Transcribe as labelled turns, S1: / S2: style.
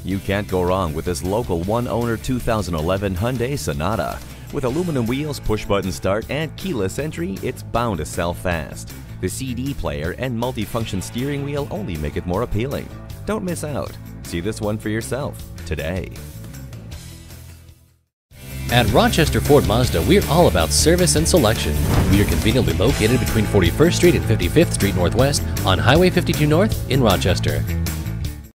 S1: You can't go wrong with this local one-owner 2011 Hyundai Sonata. With aluminum wheels, push-button start, and keyless entry, it's bound to sell fast. The CD player and multifunction steering wheel only make it more appealing. Don't miss out. See this one for yourself today.
S2: At Rochester Ford Mazda, we're all about service and selection. We are conveniently located between 41st Street and 55th Street Northwest on Highway 52 North in Rochester.